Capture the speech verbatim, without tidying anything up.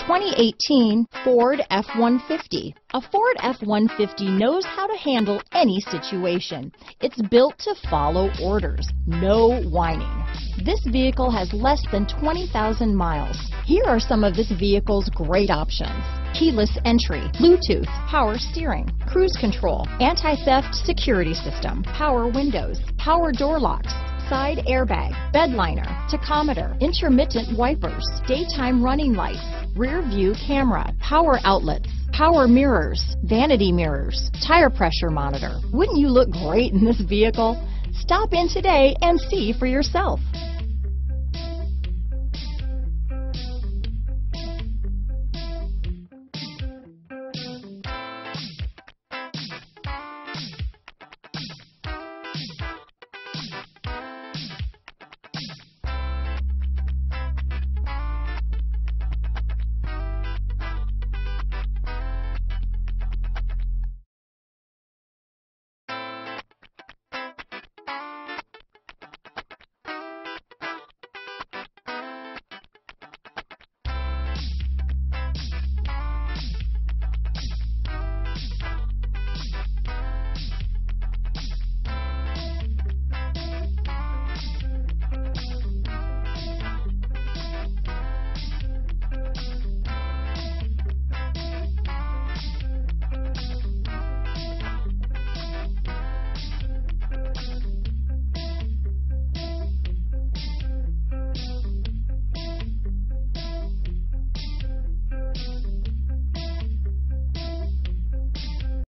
twenty eighteen Ford F one fifty. A Ford F one fifty knows how to handle any situation. It's built to follow orders, no whining. This vehicle has less than twenty thousand miles. Here are some of this vehicle's great options: keyless entry, Bluetooth, power steering, cruise control, anti-theft security system, power windows, power door locks, side airbag, bed liner, tachometer, intermittent wipers, daytime running lights, rear view camera, power outlets, power mirrors, vanity mirrors, tire pressure monitor. Wouldn't you look great in this vehicle? Stop in today and see for yourself.